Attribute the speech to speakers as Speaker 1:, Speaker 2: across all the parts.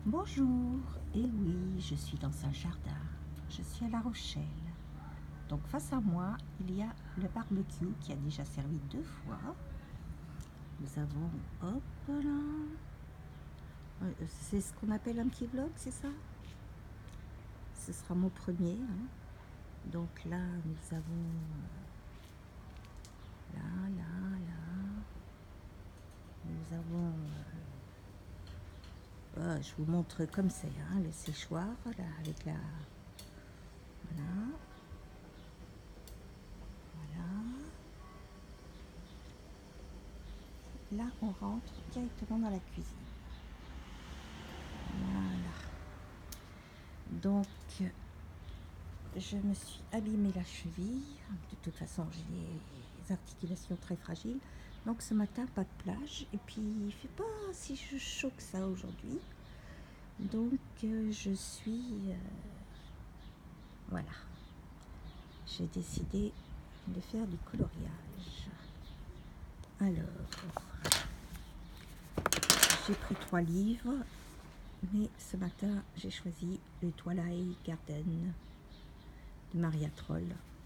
Speaker 1: Bonjour, et oui, je suis dans un jardin, je suis à La Rochelle. Donc face à moi, il y a le barbecue qui a déjà servi 2 fois. Nous avons, hop là, c'est ce qu'on appelle un petit vlog, c'est ça? Ce sera mon premier, hein. Donc là, nous avons, nous avons, je vous montre comme c'est, hein, le séchoir, là, avec la, voilà. Là, on rentre directement dans la cuisine. Voilà. Donc, je me suis abîmé la cheville. De toute façon, j'ai les articulations très fragiles. Donc, ce matin, pas de plage. Et puis, il fait pas si chaud que ça aujourd'hui. Donc, je suis... voilà. J'ai décidé de faire du coloriage. Alors, j'ai pris 3 livres. Mais ce matin, j'ai choisi le Twilight Garden de Maria Troll.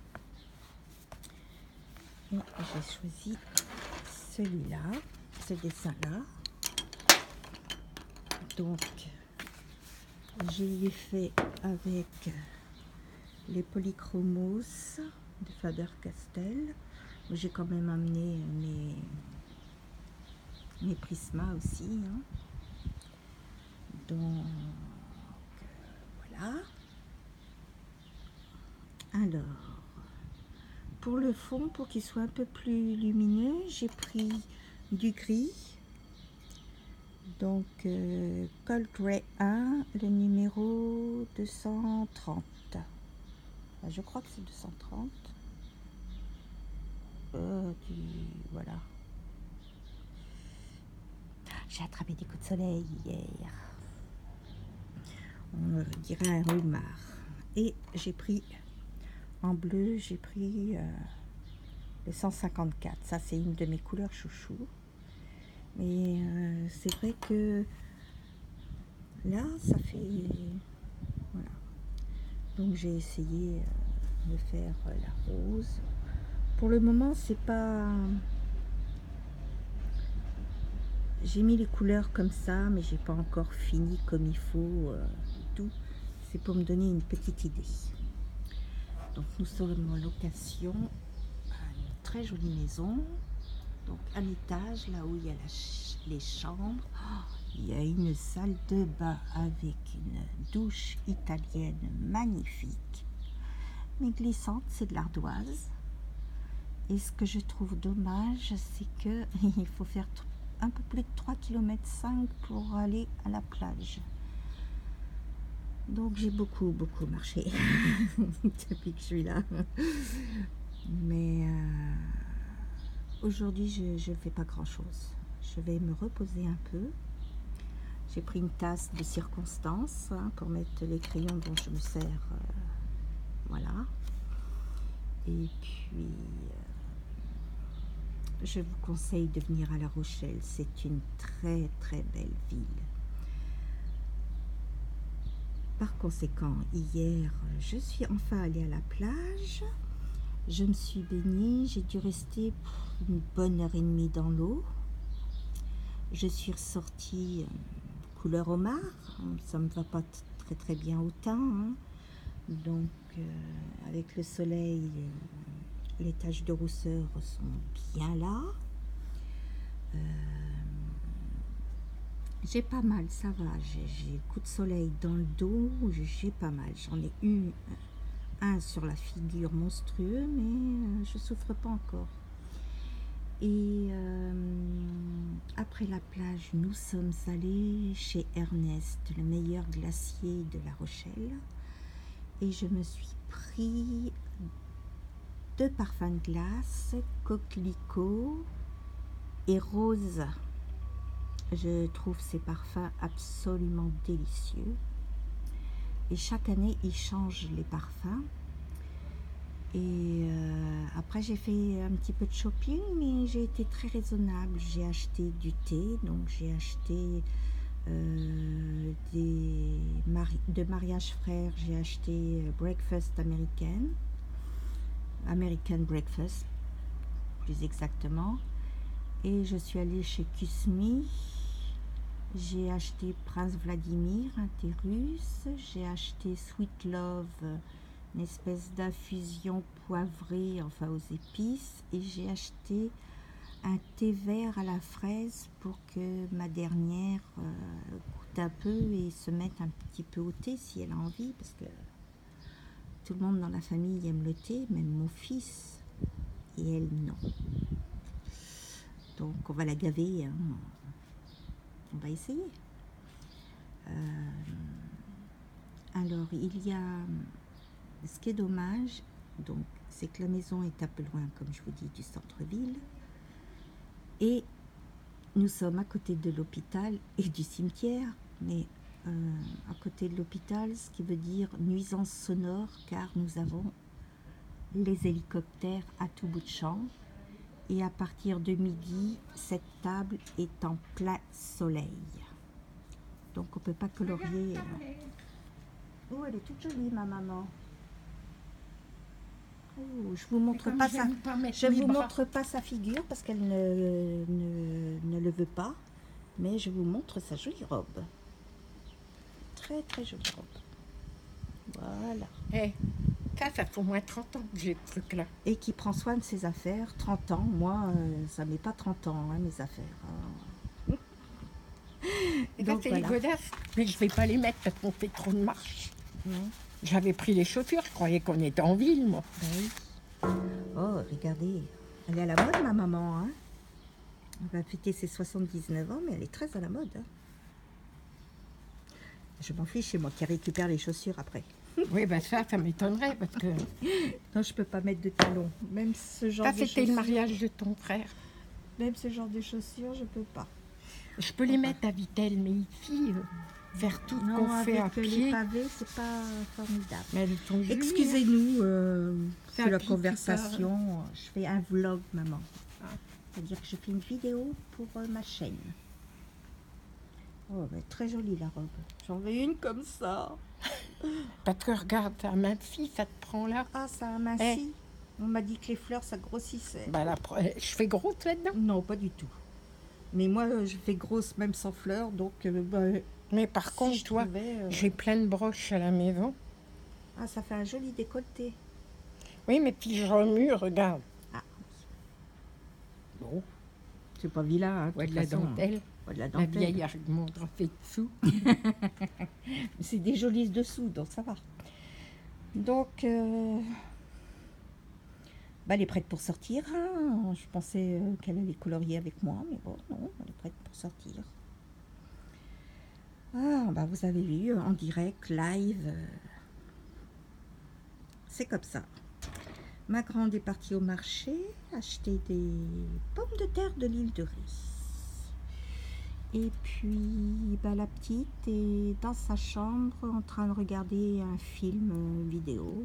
Speaker 1: Et j'ai choisi celui-là, ce dessin-là. Donc, j'ai fait avec les polychromos de Faber-Castell. J'ai quand même amené mes prismas aussi, hein. Donc, voilà. Alors, pour le fond, pour qu'il soit un peu plus lumineux, j'ai pris du gris. Donc, Cold Grey 1, le numéro 230. Je crois que c'est 230. Voilà. J'ai attrapé des coups de soleil hier. On dirait un rumard. Et j'ai pris, en bleu, j'ai pris le 154. Ça, c'est une de mes couleurs chouchou. Mais c'est vrai que là, ça fait... Voilà. Donc, j'ai essayé de faire la rose. Pour le moment, c'est pas... J'ai mis les couleurs comme ça, mais j'ai pas encore fini comme il faut tout. C'est pour me donner une petite idée. Donc nous sommes en location à une très jolie maison. Donc à l'étage, là où il y a les chambres, il y a une salle de bain avec une douche italienne magnifique. Mais glissante, c'est de l'ardoise. Et ce que je trouve dommage, c'est que il faut faire un peu plus de 3,5 km pour aller à la plage. Donc j'ai beaucoup marché depuis que je suis là. Mais aujourd'hui je ne fais pas grand chose. Je vais me reposer un peu. J'ai pris une tasse de circonstance, hein, pour mettre les crayons dont je me sers. Voilà. Et puis je vous conseille de venir à La Rochelle. C'est une très belle ville. Par conséquent, hier, je suis enfin allée à la plage. Je me suis baignée. J'ai dû rester une bonne heure et demie dans l'eau. Je suis ressortie couleur homard. Ça me va pas très bien au teint, hein. Donc, avec le soleil, les taches de rousseur sont bien là. J'ai pas mal, ça va. J'ai le coup de soleil dans le dos, j'ai pas mal. J'en ai eu un sur la figure monstrueux, mais je souffre pas encore. Et après la plage, nous sommes allés chez Ernest, le meilleur glacier de La Rochelle. Et je me suis pris 2 parfums de glace, coquelicot et rose. Je trouve ces parfums absolument délicieux. Et chaque année, ils changent les parfums. Et après, j'ai fait un petit peu de shopping, mais j'ai été très raisonnable. J'ai acheté du thé, donc j'ai acheté de mariage frère, j'ai acheté Breakfast American Breakfast, plus exactement. Et je suis allée chez Kusmi. J'ai acheté Prince Vladimir, un thé russe. J'ai acheté Sweet Love, une espèce d'infusion poivrée, enfin aux épices. Et j'ai acheté un thé vert à la fraise pour que ma dernière goûte un peu et se mette un petit peu au thé si elle a envie, parce que tout le monde dans la famille aime le thé, même mon fils, et elle non. Donc on va la gaver, hein. On va essayer. Alors il y a, ce qui est dommage, donc c'est que la maison est un peu loin, comme je vous dis, du centre-ville, et nous sommes à côté de l'hôpital et du cimetière, mais à côté de l'hôpital, ce qui veut dire nuisance sonore, car nous avons les hélicoptères à tout bout de champ. Et à partir de midi, cette table est en plein soleil. Donc on ne peut pas colorier. Oh, elle est toute jolie, ma maman. Oh, je vous montre pas ça. Je vous montre pas sa figure parce qu'elle ne le veut pas. Mais je vous montre sa jolie robe. Très très jolie robe. Voilà.
Speaker 2: Hey, ça fait au moins 30 ans que j'ai ce truc-là.
Speaker 1: Et qui prend soin de ses affaires. 30 ans. Moi, ça met pas 30 ans, hein, mes affaires.
Speaker 2: Et donc, c'est voilà. Godasses, mais je vais pas les mettre parce qu'on fait trop de marche.
Speaker 1: Non.
Speaker 2: J'avais pris les chaussures, je croyais qu'on était en ville, moi.
Speaker 1: Ben oui. Oh, regardez. Elle est à la mode, ma maman. Hein. Elle va fêter ses 79 ans, mais elle est très à la mode. Hein. Je m'en fiche, c'est moi qui récupère les chaussures après.
Speaker 2: Oui, ben ça m'étonnerait parce que...
Speaker 1: Non, je peux pas mettre de talons. Même ce genre de chaussures.
Speaker 2: Ça, c'était le mariage de ton frère.
Speaker 1: Même ce genre de chaussures, je peux pas.
Speaker 2: Je peux les mettre à Vittel, mais ici, faire tout ce qu'on fait à pied...
Speaker 1: les pavés, c'est pas formidable.
Speaker 2: Mais elles sont jolies.
Speaker 1: Excusez-nous, c'est la conversation. Je fais un vlog, maman. Ah. C'est-à-dire que je fais une vidéo pour ma chaîne. Oh, mais très jolie la robe. J'en veux une comme ça.
Speaker 2: Parce que regarde, ça amincit, ça te prend là.
Speaker 1: Ah, ça amincit. On m'a dit que les fleurs, ça grossissait.
Speaker 2: Bah, je fais grosse maintenant?
Speaker 1: Non, pas du tout. Mais moi, je fais grosse même sans fleurs, donc...
Speaker 2: mais par contre, toi, j'ai plein de broches à la maison.
Speaker 1: Ah, ça fait un joli décolleté.
Speaker 2: Oui, mais puis je remue, regarde. Ah.
Speaker 1: Bon. C'est pas vilain, hein,
Speaker 2: de la dentelle.
Speaker 1: De la
Speaker 2: vieille argument drapée dessous.
Speaker 1: C'est des jolis dessous, donc ça va. Donc... elle est prête pour sortir. Hein. Je pensais qu'elle allait colorier avec moi, mais bon, non, elle est prête pour sortir. Ah, vous avez vu, en direct, live. C'est comme ça. Ma grande est partie au marché acheter des pommes de terre de l'île de Ré. Et puis, la petite est dans sa chambre en train de regarder un film vidéo.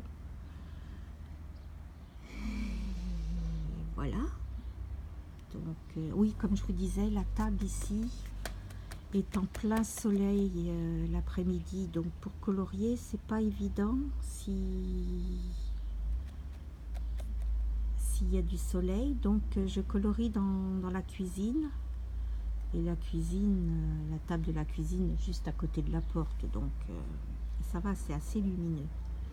Speaker 1: Voilà. Donc, oui, comme je vous disais, la table ici est en plein soleil l'après-midi. Donc, pour colorier, c'est pas évident s'il y a du soleil. Donc, je colorie dans la cuisine. Et la cuisine, la table de la cuisine est juste à côté de la porte. Donc, ça va, c'est assez lumineux.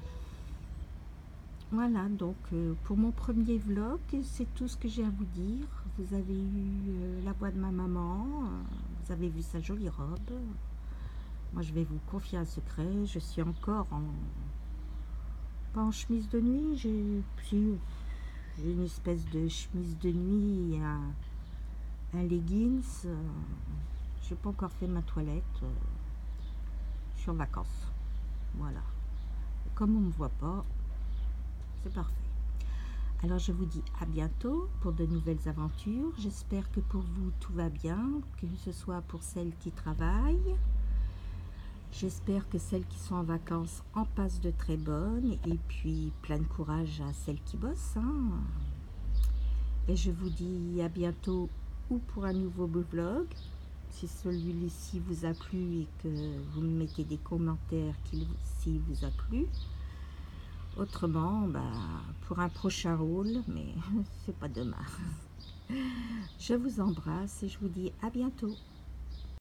Speaker 1: Voilà, donc pour mon premier vlog, c'est tout ce que j'ai à vous dire. Vous avez eu la voix de ma maman, vous avez vu sa jolie robe. Moi, je vais vous confier un secret, je suis encore pas en chemise de nuit, j'ai une espèce de chemise de nuit et un leggings. Je n'ai pas encore fait ma toilette, je suis en vacances. Voilà. Et comme on ne me voit pas, c'est parfait. Alors je vous dis à bientôt pour de nouvelles aventures. J'espère que pour vous tout va bien, que ce soit pour celles qui travaillent. J'espère que celles qui sont en vacances en passent de très bonnes. Et puis plein de courage à celles qui bossent. Hein. Et je vous dis à bientôt ou pour un nouveau vlog si celui-ci vous a plu et que vous me mettez des commentaires s'il vous a plu. Autrement, pour un prochain rôle, mais c'est pas demain. Je vous embrasse et je vous dis à bientôt.